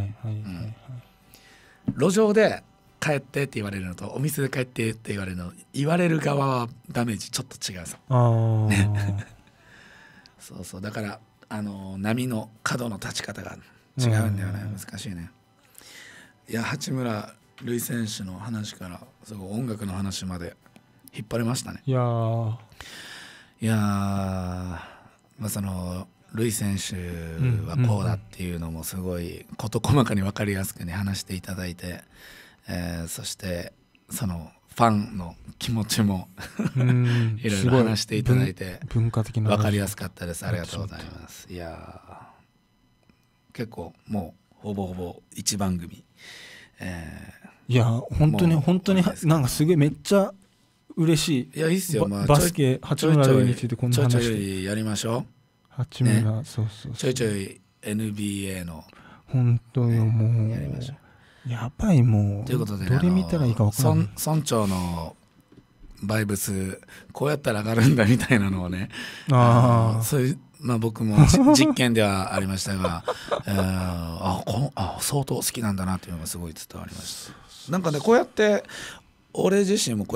路上で帰ってって言われるのとお店で帰ってって言われるの、言われる側はダメージちょっと違うさ。そうだから波の角の立ち方が違うんだよね。難しいね。いや八村塁選手の話からすごい音楽の話まで引っ張れましたね。いやその塁選手はこうだっていうのもすごい事細かに分かりやすくね話していただいて、そしてそのファンの気持ちもいろいろ話していただいて文化的な分かりやすかったです。ありがとうございます。いや結構もうほぼほぼ1番組、 いや本当になんかすげえめっちゃ嬉しい。 いやいいっすよ、 バスケ八村塁についてこんな話ちょいやりましょう。 八村、そうちょい NBA の本当よ、もうやりましょう。 やばい、もうということで、 どれ見たらいいか分からない。 村長のバイブスこうやったら上がるんだみたいなのをね、そういう僕も実験ではありましたが相当好きなんだなっていうのがすごい伝わりました。なんかね、こうやって俺自身もこうやっ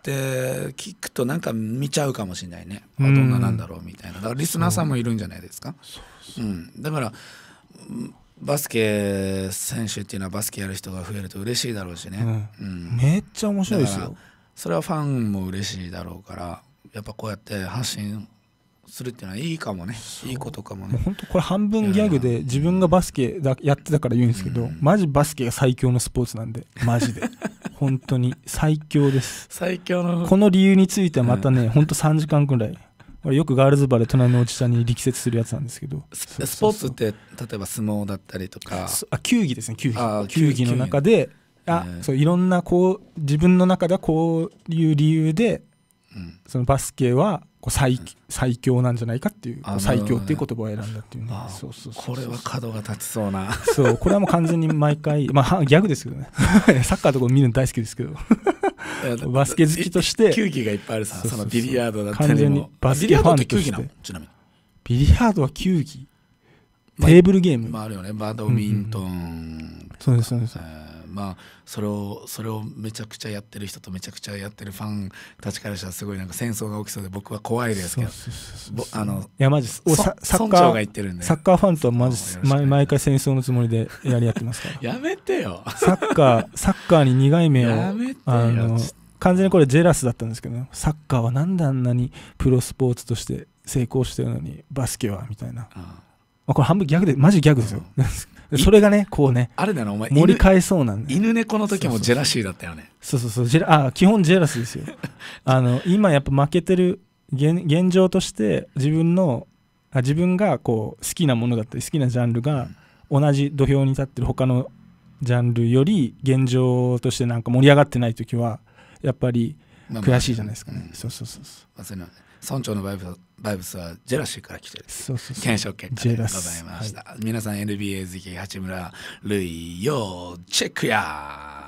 って聞くとなんか見ちゃうかもしれないね、どんななんだろうみたいな。だからリスナーさんもいるんじゃないですか。だからバスケ選手っていうのはバスケやる人が増えると嬉しいだろうしね、 めっちゃ面白いですよ。 それはファンも嬉しいだろうから、やっぱこうやって発信するっていうのはいいかもね、いいことかもね。 本当これ半分ギャグで、自分がバスケやってたから言うんですけど、マジバスケが最強のスポーツなんで、マジで本当に最強です。 最強のこの理由についてはまたね、本当3時間くらい、俺よくガールズバーで隣のおじさんに力説するやつなんですけど、 スポーツって例えば相撲だったりとか、 球技ですね、球技の中でそういろんなこう自分の中ではこういう理由で、そのバスケはこう最強なんじゃないかっていう、最強っていう言葉を選んだっていうね。 これは角が立ちそうなそうこれはもう完全に毎回まあギャグですけどねサッカーとか見るの大好きですけどバスケ好きとして球技がいっぱいあるさ、そのビリヤードだったりも。 完全にバスケファンとして。 ちなみにビリヤードは球技、テーブルゲームあるよね、バドミントン、 そうですそうです。 まあそれをめちゃくちゃやってる人とめちゃくちゃやってるファンたちからしたらすごいなんか戦争が起きそうで僕は怖いですけど、 いやマジです。 村長が言ってるんで、 サッカーファンとはマジ毎回戦争のつもりでやってますからやめてよサッカーに苦い目を完全にこれジェラスだったんですけど、ね、サッカーはなんであんなにプロスポーツとして成功してるのにバスケはみたいな、これ半分ギャグでマジギャグですよそれがねこうねあれだな、お前盛り返そうなんで、 犬猫の時もジェラシーだったよね。 そう基本ジェラスですよ今やっぱ負けてる現状として自分がこう好きなものだったり好きなジャンルが同じ土俵に立ってる他のジャンルより現状としてなんか盛り上がってない時はやっぱり悔しいじゃないですかね。 村長のバイブスはジェラシーから来てる検証結果でございました。皆さん NBA 好き八村塁要チェックや。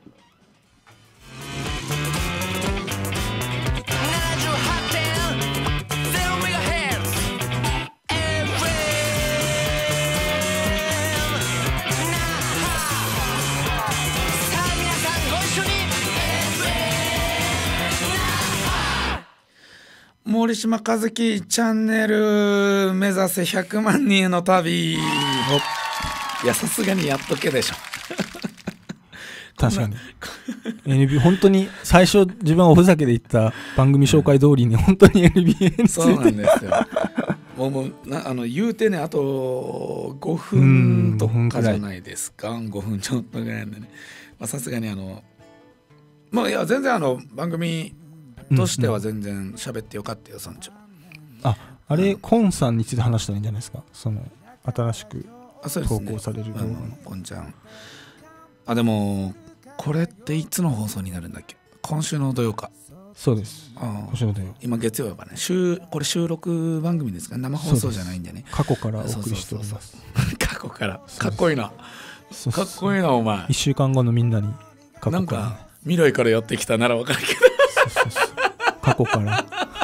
森島和樹チャンネル目指せ100万人への旅。いやさすがにやっとけでしょ確かにNBA 本当に最初自分はおふざけで言った番組紹介通りに本当に NBA についてそうなんですよもう言うてねあと5分とかじゃないですか、5分ちょっとぐらいなんでね、さすがにまあいや全然番組としては全然喋ってよかったよ村長。 あれコンさんについて話したらいいんじゃないですか、その新しく投稿される動画のコンちゃん。でもこれっていつの放送になるんだっけ。今週の土曜か。 そうです、今週の土曜。 今月曜日はね、これ収録番組ですか、生放送じゃないんでね。 過去からお送りしております。 過去からかっこいいな、かっこいいなお前。 1週間後のみんなに過去から、 なんか未来から寄ってきたなら分かるけど過去から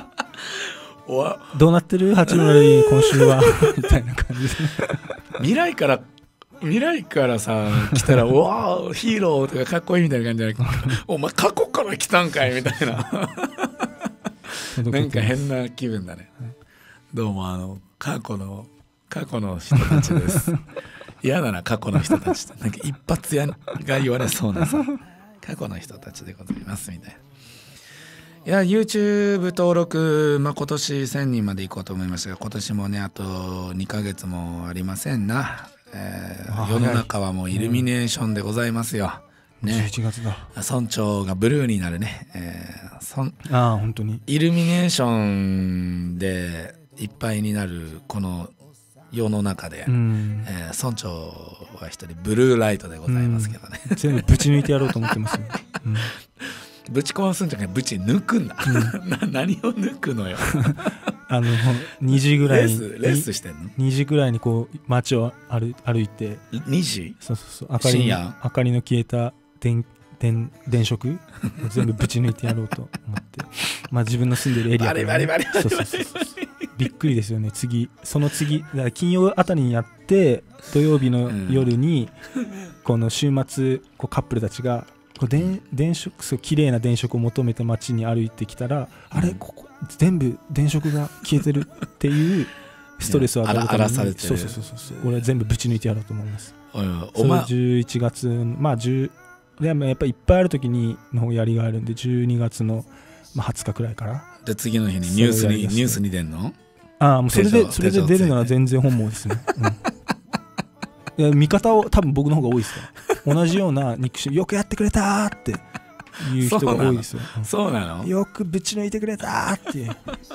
どうなってる八村塁今週はみたいな感じで未来からさ来たらわーヒーローとかかっこいいみたいな感じじゃなくてお前過去から来たんかいみたいななんか変な気分だね。どうも過去の人たちです嫌だな過去の人たちってなんか一発が言われそうなさ過去の人たちでございますみたいな。いや YouTube 登録、今年1000人まで行こうと思いましたが、今年もねあと2ヶ月もありませんな。世の中はもうイルミネーションでございますよ、ね、 11月だ。 村長がブルーになるね、 本当にイルミネーションでいっぱいになるこの世の中で、村長は一人ブルーライトでございますけどね、 全部ぶち抜いてやろうと思ってますよ、 ぶち壊すんじゃなくてぶち抜くんだ、何を抜くのよ 2時ぐらいにレースしてんの。 2時ぐらいにこう街を歩いて 2時そう明かりの消えた電飾全部ぶち抜いてやろうと思って自分の住んでるエリアから、ね、びっくりですよね。その次だから金曜あたりにやって土曜日の夜にこの週末カップルたちが電飾、そう綺麗な電飾を求めて街に歩いてきたら、あれここ全部電飾が消えてるっていうストレスを与えるために、 荒らされてる。 そう俺は全部ぶち抜いてやろうと思います。 お前 11月でもやっぱりいっぱいある時にのやりがあるんで、12月の20日くらいからで次の日にニュースに出んの？ もうそれで出るのは全然本望ですね。いや味方を多分僕の方が多いですから同じような憎しみよくやってくれたっていう人が多いですよ。 そうなの？ よくぶち抜いてくれたって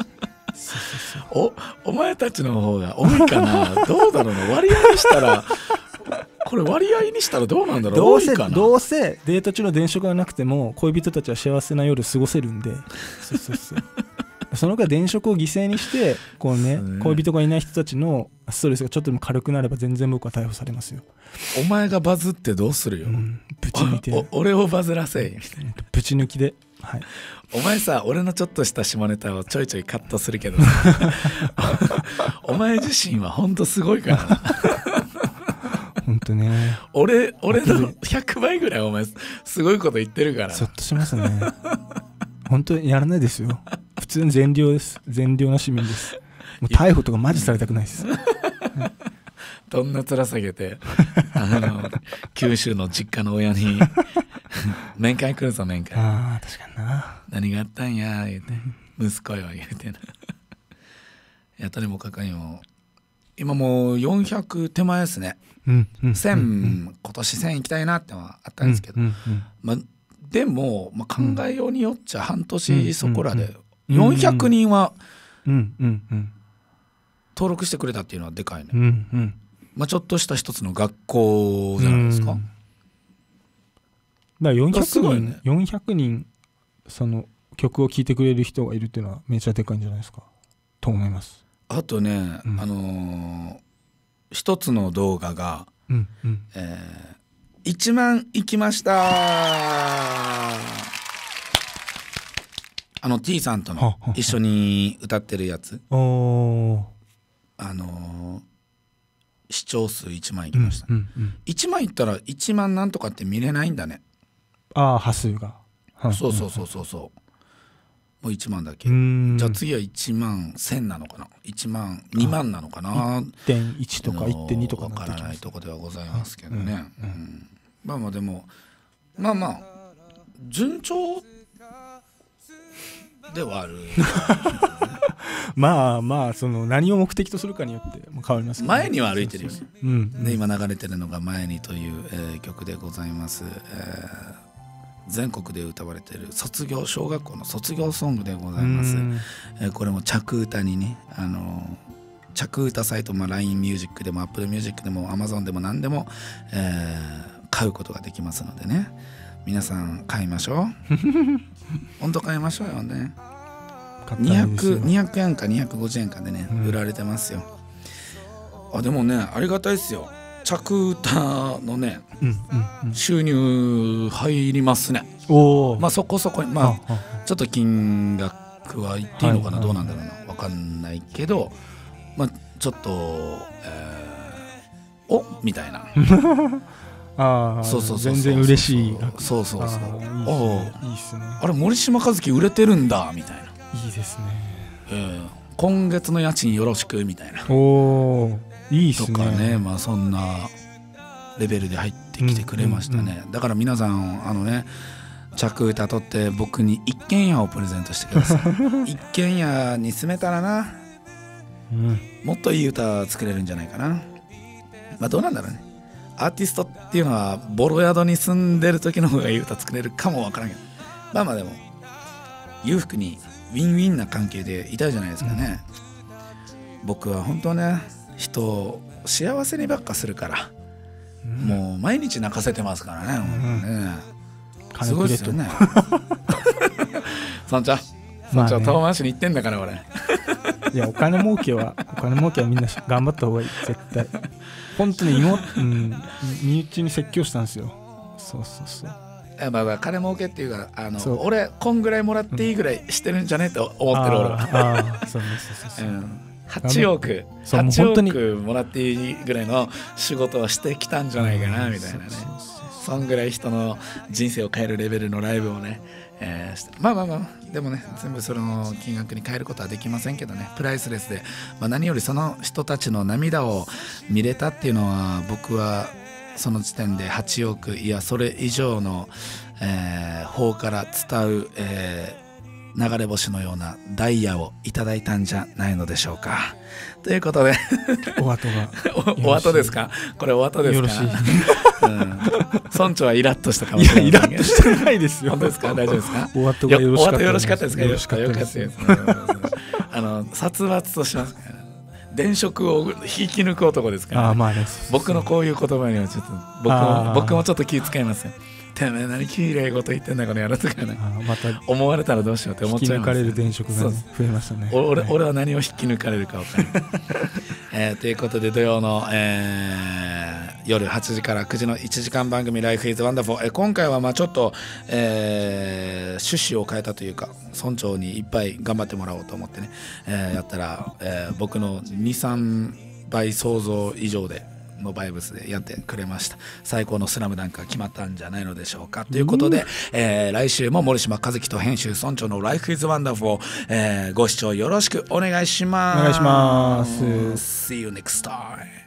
お前たちの方が多いかな。どうだろうな。割合にしたらこれ割合にしたらどうなんだろう。 どうせデート中の電飾がなくても恋人たちは幸せな夜過ごせるんで、その他電飾を犠牲にしてこうね、恋人がいない人たちのストレスがちょっとでも軽くなれば全然僕は逮捕されますよ。 お前がバズってどうするよ。 ぶち抜いて俺をバズらせい。 ぶち抜きで、はい、 お前さ、俺のちょっとした下ネタをちょいちょいカットするけどお前自身はほんとすごいからな本当ね。 俺の100倍ぐらいお前すごいこと言ってるから。 そっとしますね本当にやらないですよ。普通に善良です。善良な市民です。もう逮捕とかマジされたくないですどんな面下げて九州の実家の親に面会来るぞ面会。 確かにな。 何があったんや言うて、息子よ言うてな。やったりもかかにも今もう400手前ですね。1000、今年1000行きたいなってのはあったんですけど、でも、考えようによっちゃ半年そこらで400人は登録してくれたっていうのはでかいね。ちょっとした一つの学校じゃないですか。 だから400人その曲を聴いてくれる人がいるっていうのはめちゃでかいんじゃないですかと思います。 あとね、一つの動画が、1万いきました。T さんとの一緒に歌ってるやつ、視聴数1万いきました。1万いったら1万なんとかって見れないんだね。 波数が。 そうもう1万だけ。じゃあ次は1万1000なのかな、1万2万なのかな、 1.1 とか 1.2 とかわからないとこではございますけどね。でも順調ではあるその何を目的とするかによっても変わりますけど、 前には歩いてるよね。で今流れてるのが前にという、曲でございます。全国で歌われている小学校の卒業ソングでございます。これも着歌にね、着歌サイト、LINE ミュージックでも Apple ミュージックでも Amazon でも何でも、買うことができますのでね、皆さん買いましょう本当買いましょうよね。200円か250円かでね、売られてますよ。でもね、ありがたいですよ。着歌のね、収入入りますね。そこそこにちょっと金額は言っていいのかな、どうなんだろうな、分かんないけど、ちょっと、みたいな全然嬉しい。 いいっすね。 あれ森島和樹売れてるんだみたいな。 いいですね。 今月の家賃よろしくみたいな。 いいっすね。 とかね、そんなレベルで入ってきてくれましたね。だから皆さん着歌取って僕に一軒家をプレゼントしてください。一軒家に住めたらな、もっといい歌作れるんじゃないかな。どうなんだろうね。アーティストっていうのはボロ宿に住んでる時の方がいい歌作れるかもわからんけど、でも裕福にウィンウィンな関係でいたいじゃないですかね。僕は本当ね、人を幸せにばっかするから、もう毎日泣かせてますからね。すごいですよね。そんちゃ遠回しに言ってんだから俺。 いや、お金儲けはみんな頑張った方がいい、絶対。本当に身内に説教したんですよ。 金儲けっていうか、俺こんぐらいもらっていいぐらいしてるんじゃねと思ってる俺は。8億もらっていいぐらいの仕事をしてきたんじゃないかなみたいなね。 そんぐらい人の人生を変えるレベルのライブをね、まあでもね全部その金額に変えることはできませんけどね、プライスレスで、何よりその人たちの涙を見れたっていうのは、僕はその時点で8億いやそれ以上の、方から伝う、流れ星のようなダイヤをいただいたんじゃないのでしょうか。ということでお後がお後ですか、これお後ですか、 よろしい村長はイラッとしたかもしれない。 イラッとしてないですよ。 本当ですか、大丈夫ですか。 お後がよろしかったです。 よろしかったですか。 よろしかったです。 殺伐としますから、電飾を引き抜く男ですから、僕のこういう言葉にはちょっと僕もちょっと気遣いますよ。てめえ何きれいこと言ってんだこのやらとかね、また思われたらどうしようって思っちゃいます、 引き抜かれる電飾が、増えましたね。 俺は何を引き抜かれるか分からない、ということで土曜の、夜8時から9時の1時間番組 Life is Wonderful、今回はちょっと、趣旨を変えたというか、村長にいっぱい頑張ってもらおうと思ってね、やったら、僕の 2,3 倍想像以上でのバイブスでやってくれました。最高のスラムダンクが決まったんじゃないのでしょうか。ということで、来週も森島和樹と編集村長の Life is Wonderful、ご視聴よろしくお願いします。 お願いします。 See you next time.